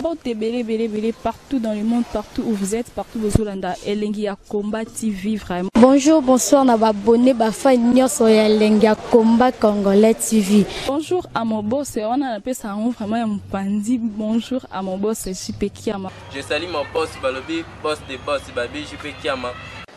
Bote belé partout dans le monde, partout où vous êtes, partout où vous êtes, Elengia Combat TV vraiment. Bonjour, bonsoir, na abonné bafa nyonso ya Elengia Combat Congolais TV. Bonjour à mon boss, on a appelé ça vraiment un pandi. Bonjour à mon boss, JP Kiama. Je salue mon boss Balobi, boss de boss Babi, JP Kiama.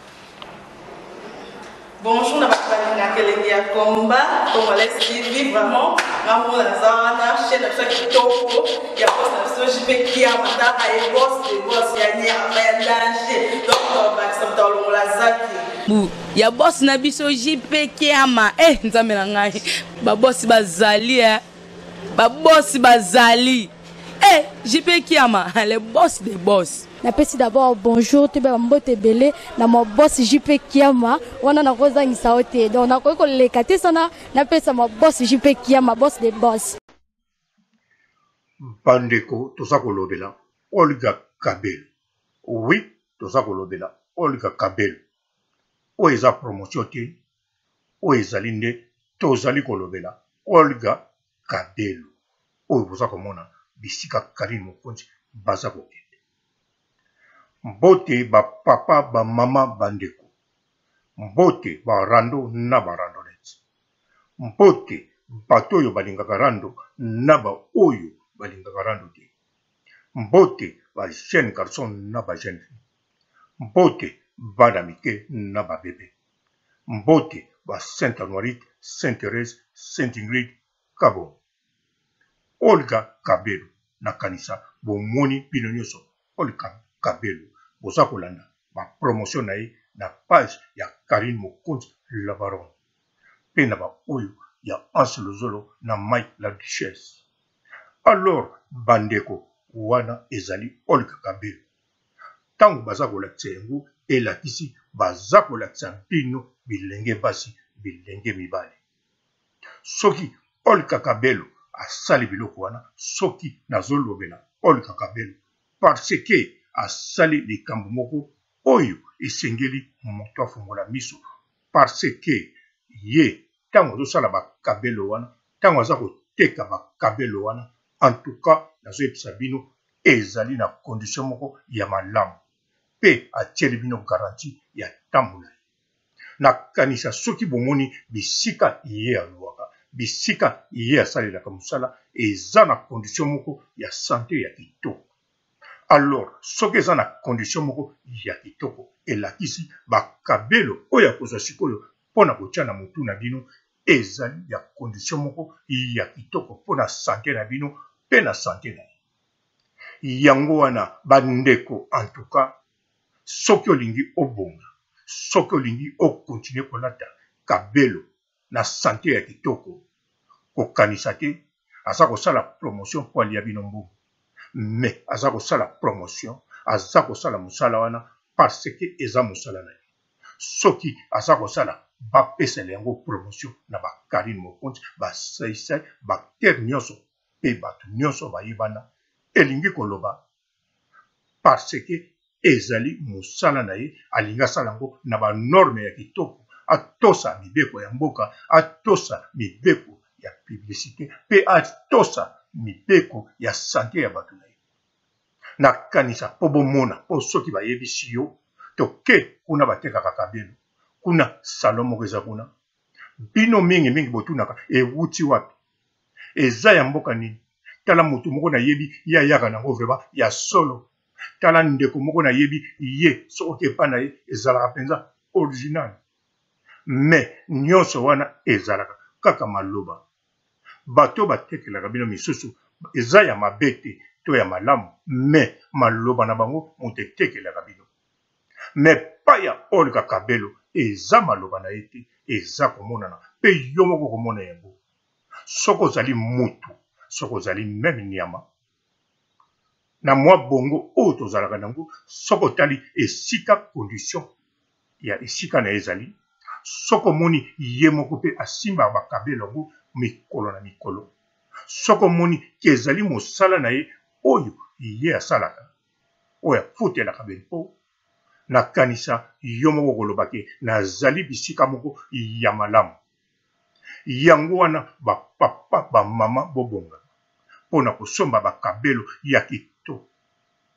Bonjour, na Elengia Combat Congolais TV vraiment. Maman la zana, chaîne de chaque kitoko, il y a boss de JP Kiama, et boss de boss, il y a un danger. Donc on va s'entendre la zaki. Ya boss na biso JP Kiama nzambe na ngai ba boss bazali ba boss bazali JP Kiama le boss des boss. Napesi d'abord bonjour te ba mbote belé na mo boss JP Kiama wana na kozangisa ote donc na ko lekate sana napesa mo boss JP Kiama boss des boss. Bandeko toza kolobela Olga Kabel. Oui, toza kolobela Olga Kabel. O eza promotion te, o ezali nde tozali kolobela Olga Kabelu. O boza komona bisika Karine Mokonzi baza kokende. Mbote ba papa ba mama bandeko. Mbote ba rando na ba randonet. Mbote bato oyo balingaka rando na ba oyo balingaka rando te. Mbote ba jeune garçon na ba jeune fille. Mbote bana mike na ba bébé. Mbote ba Sainte Anoirite, Sainte Thérèse, Sainte Ingrid Kabo. Olga Kabelu na kanisa bomoni bino nyonso Olga Kabelu boza kolanda ba promotion na ye na page ya Karine Mokonzi la baron. Pe na ba oyo ya Anse Lozolo na Mike la Duchesse. Alors bandeko wana ezali Olga Kabelu. Tango baza kolakisa yango elakisi baza kolakisa bino bilenge basi bilenge mibale. Soki Olga Kabelu asali biloko wana, soki nazolobela Olga Kabelu parce que asali likambo moko oyo esengeli moto afungola miso, parce que ye tango azosala bakabelo wana, tango aza koteka bakabelo wana, en tout cas nazoyebisa bino ezali na condition moko ya malamu pe atieli bino garanti ya tambola. Na kanisa soki bomoni bisika ye alwaka, bisika ye asalelaka mosala eza na condition moko ya santé ya kitoko. Alors soki eza na condition moko ya kitoko elakisi bakabelo oyo akozwa sikoyo mpona kotia na motu na bino ezali ya condition moko ya kitoko mpona santé na bino pe na santé na ye. Yango wana bandeko en tout cas soki olingi obonga, soki olingi okontinue kolata kabelo na santé ya kitoko, kokanisa te aza kosala promotion po alia bino mbongo, mais aza kosala promotion, aza kosala mosala wana parce que eza mosala na ye. Soki aza kosala bapesela yango promotion na ba Karine Mokonzi basaisai baktere nyonso pe bato nyonso bayebana elingi koloba parce que ezali mosala na ye alingi asala yango na banorme ya kitoko, atosa mibeko ya mboka, atosa mibeko ya publicité pe atosa mibeko ya santé ya bato na ye. Na kanisa po bomona po soki bayebisi yo toke kuna batekaka kabelo, kuna salon moko eza kuna, bino mingi botunaka ewuti wapi, eza ya mboka nini? Tala motu moko na yebi ya yaka nango vrema ya solo. Tala ndeko moko na yebi ye soki epa na ye ezalaka penza original. Mais nyonso wana ezalaka kaka maloba. Bato batekelaka bino misusu eza ya mabete to ya malamu, mais maloba na bango moto etekelaka bino. Mais pa ya Olga Kabelu eza maloba na ye te, eza komonana pe yo moko komona yango. Soko ozali mutu, soko ozali meme nyama na mwa bongo oyo tozalaka nango, soko tali esika condition ya esika na ezali, soko moni ye moko pe asimba bakabelo yango mikolo na mikolo, soko moni kezali mosala na ye oyo ye asalaka oyo afutelaka bempo, na kanisa yo moko kolobake nazali bisika moko ya malamu. Yango wana bapapa bamama bobonga mpona kosomba bakabelo ya kitoko,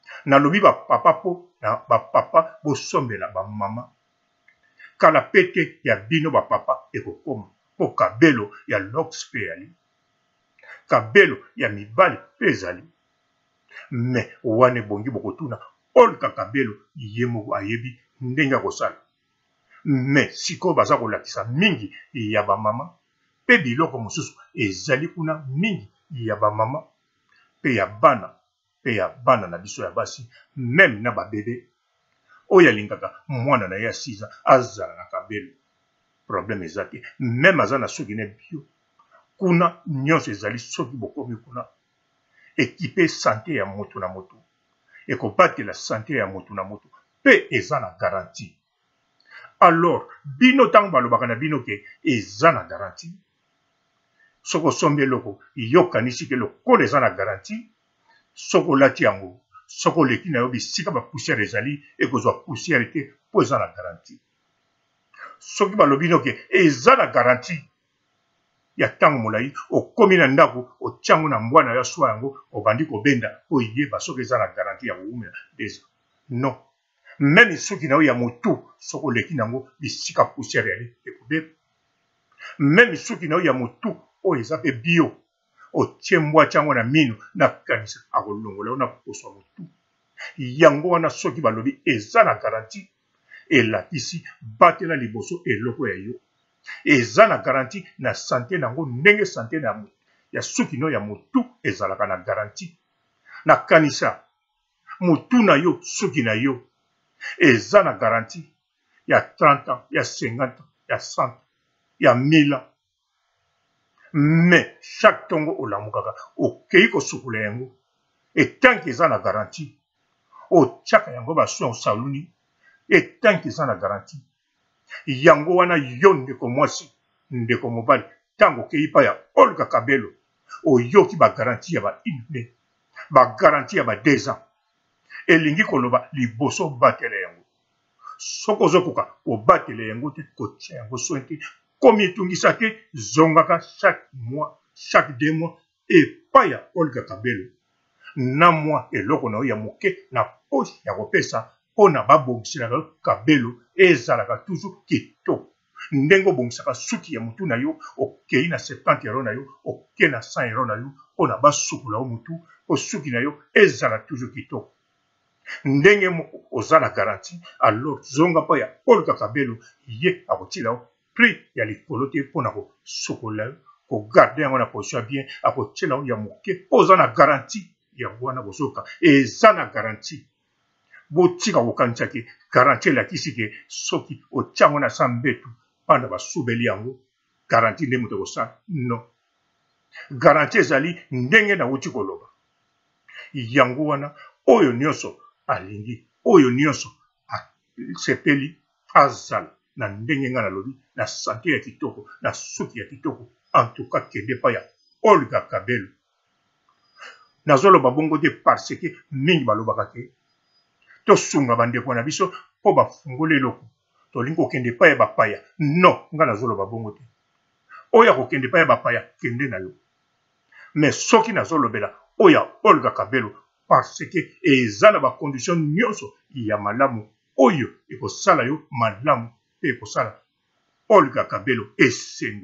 nalobi bapapa mpo na bapapa bosombela bamama kala pete ya bino bapapa ekokoma mpo kabelo ya lox mpe yali kabelo ya mibali mpe ezali me wana ebongi bokotuna olika kabelo ye moko ayebi ndenge akosala me sikoyo baza kolakisa mingi ya bamama mpe biloko mosusu ezali kuna mingi ya bamama mpe ya bana na biso ya basi meme na babebe oyo alingaka mwana na ye ya 6 ans azala na kabelo problème eza te meme aza na soki ne bio kuna nyonso ezali soki bokomi kuna ekipe sante ya moto na moto ekobatela sante ya moto na moto mpe eza na garantie alors bino ntango balobaka na bino ke eza na garantie soki osombi eloko yokanisi ke lokola eza na garantie soki olati yango soki oleki na yo bisika bapoussière ezali ekozwa poussière te mpo eza na garantie soki balobi no ke eza na garantie ya ntango molai okomi na ndako otiango na mbwana ya swa yango obandi kobenda oyeba soki eza na garantie ya koumela deza non meme soki na yo ya motu soki oleki nango bisika poussière yali ekobeba meme soki na yo ya motu oyo eza mpe bio otie mbwati yango na mino nakanisa akolongola yo na kokoswa motu yango wana soki balobi eza na garantie elakisi batela liboso eloko ya yo eza na garantie na sante nango ndenge sante ya suki no ya motu ezalaka na garantie nakanisa motu na yo suki na yo eza na garantie ya 30 ans ya 50 ans ya 100 ya 1000 ans mais chaque tongo olamukaka okei kosukula yango etanki eza na garantie otiaka yango baso ya osaluni etanki eza na garantie yango wana yo ndeko mwasi ndeko mobali ntango okei pa ya Olga Kabelo oyoki bagarantie ya ba-1 bagarantie ya ba-2 ans elingi koloba liboso batela yango soki ozokoka obatela yango te kotia yango soin te komi etungisa te zongaka chaque mois chaque 2 mois epai ya Olga Kabelo na mwa eloko na yo ya moke na poche ya kopesa mpona babongiselaka Kabelo ezalaka toujours kitoko ndenge obongisaka suki ya motu na yo okei na 70 euro na yo okei na 100 euro na yo mpona basukula yo motu mpo suki na yo ezala toujours kitoko ndenge oza na garantie alors zonga mpo ya Olga Kabelo ye akotila yo prix ya likolo te mpona kosukola yo kogarde yango na position ya bien akotiela yo ya moke mpo oza na garantie yango wana bozoka eza na garantie botika kokanisa ke garantie elakisi ke soki otiango na sa mbetu mpona basubeli yango garantie nde moto ekosala non garantie ezali ndenge nauti koloba yango wana oyo nyonso alingi oyo nyonso asepeli azala na ndenge nga nalobi na sante ya kitoko na suki ya kitoko en tout cas kende pa ya Olga Kabelo nazoloba bongo te parce que mingi balobaka ke tosunga bandeko na biso mpo bafungola eloko tolingi kokende pa ya bapaya non nga nazoloba bongo te oyo akokende pa ya bapaya kende na yo mais soki nazolobela oyo ya Olga Kabelo parce que eza na bacondition nyonso ya malamu oyo ekosala yo malamu mpe ekosala Olga Kabelo esengo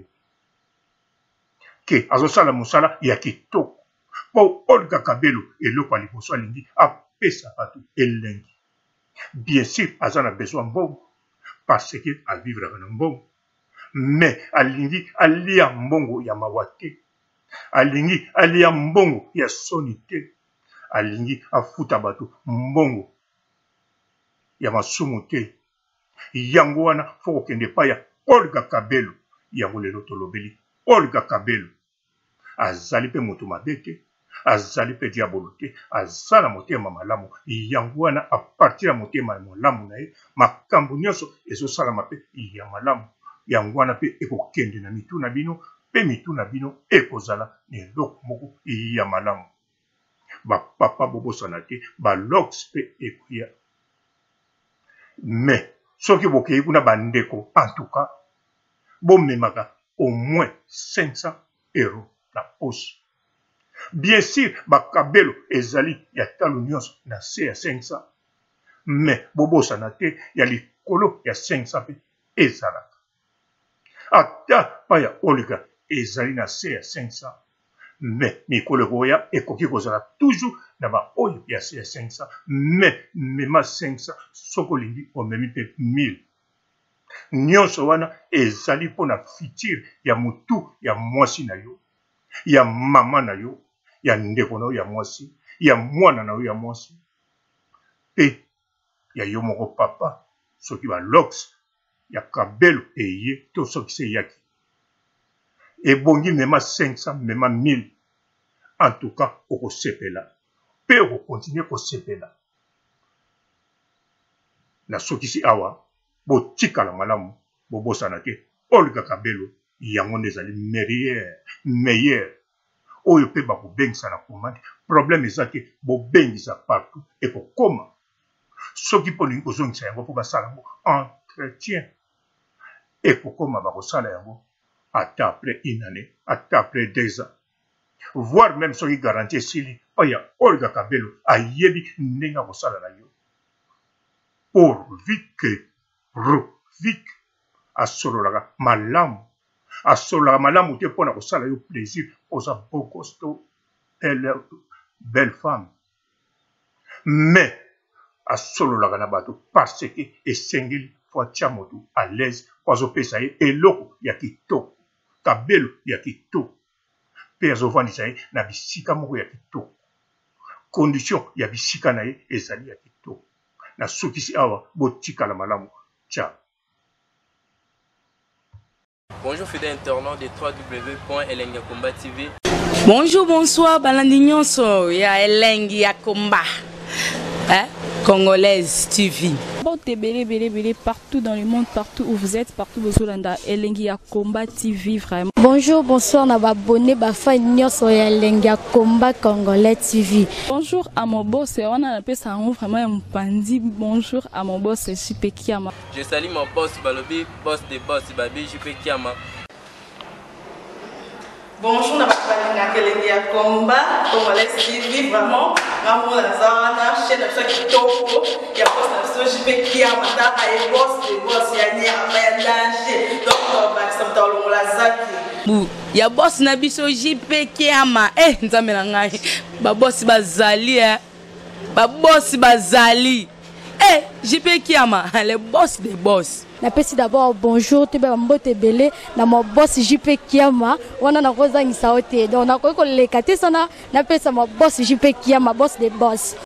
ke azosala mosala ya kitoko mpo Olga Kabelo eloko ya liboso alingi apesa bato elengi bien sûr aza na besoin mbongo parce que avivraka na mbongo mais alingi alia mbongo ya mawa te alingi alia mbongo ya soni te alingi afuta bato mbongo ya masumu te yango wana fo kokende pa ya Olga Kabelo yango lelo tolobeli Olga Kabelo azali mpe moto mabe te azali mpe diabolo te aza na motema malamu yango wana apartir ya motema malamu na ye makambo nyonso ezosalama mpe ya malamu yango wana mpe ekokende na mitu na bino mpe mitu na bino ekozala na eloko moko ya malamu bapapa bobosana te balox mpe ekoya mais soki bokei kuna bandeko en tout cas bomemaka au moins 500 euros la poche Bien sûr, bakabelo ezali ya talo nyonso na se ya 500. Mais bobosana te ya likolo ya 500 pe ezalaka. Ata pa ya olika ezali na se ya 500. Mais mikolo koya ekoki kozala toujours na ba oyo ya se ya 500. Mais mema 500 soko lingi omemi pe 1000. Nyonso wana ezali mpona fitir ya mutu ya mwasi na yo, ya mama na yo, ya ndeko na yo ya mwasi, ya mwana na yo ya mwasi, pe ya yo moko papa soki balox ya kabelo eye to soki se yaki. Ebongi mema 500, mema 1000. En tout cas, okosepela. Pe okokontinue kosepela. Na soki si awa, botikala malamu, bobosana te. Olga Kabelo, yango nezali meilleur. Oyo pe bakobengisa na commande. Problème ezaki bobengisa partout et kokoma. Soki poni kozongisa yango po basala yango entretien. Et kokoma bakosala yango ata après une année, ata après 2 ans. Voire même soki garantie sili oya Olga Kabelo ayebi ndenge akosala na yo. Pourvu que asololaka malamu. Asololaka malamu te mpona kosala yo plaisir oza beau costaud, belle femme. Mais asololaka na bato parce que esengeli po atia moto à l'aise po azopesa ye eloko ya kitoko. Kabelo ya kitoko. Pe azovandisa ye na bisika moko ya kitoko. Condition ya bisika na ye ezali ya kitoko. Na sukisi awa botika la malamu. Ciao. Bonjour fidèles internautes de www.elengiakomba TV. Bonjour, bonsoir, balandi nyonso ya Elengi ya Komba. Congolaise TV. Bon, belé, partout dans le monde, partout où vous êtes, partout où vous êtes, Elengi ya Komba TV, vraiment. Bonjour, bonsoir, na abonné, fan nyonso ya Elengi ya Komba Congolais TV. Bonjour à mon boss, on a appelé ça vraiment un pandi. Bonjour à mon boss, JP Kiama. Je salue mon boss Balobi, boss des boss, Babi JP Kiama. Bonjour, na Elengi ya Komba Congolais TV, vraiment. Maman Lazana, chaîne de chaque kitoko, il y a pas de JP Kiama, et boss des boss, il y a un danger. Donc, on va s'entendre la zaki. Ya boss na biso JP Kiama. Nzambe na ngai. Ba boss bazali Ba boss bazali. JP Kiama, le boss des boss. Napesi d'abord bonjour te ba mbote belé na mo boss JP Kiama wana na kozangisa ote donc na ko lekate sana napesa mo boss JP Kiama boss des boss.